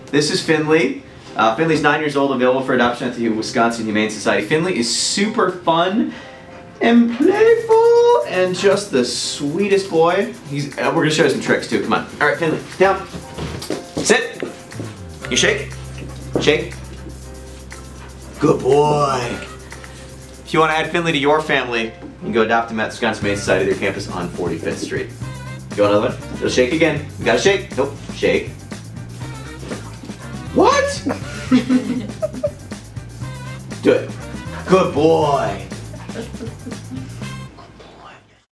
This is Finnley. Finnley's 9 years old, available for adoption at the Wisconsin Humane Society. Finnley is super fun and playful and just the sweetest boy. We're gonna show you some tricks too. Come on. All right, Finnley, down. Sit. You shake. Shake. Good boy. If you want to add Finnley to your family, you can go adopt him at Wisconsin Humane Society, their campus on 45th Street. Go another one. It'll shake again. You gotta shake. Nope. Shake. What? Do it. Good boy.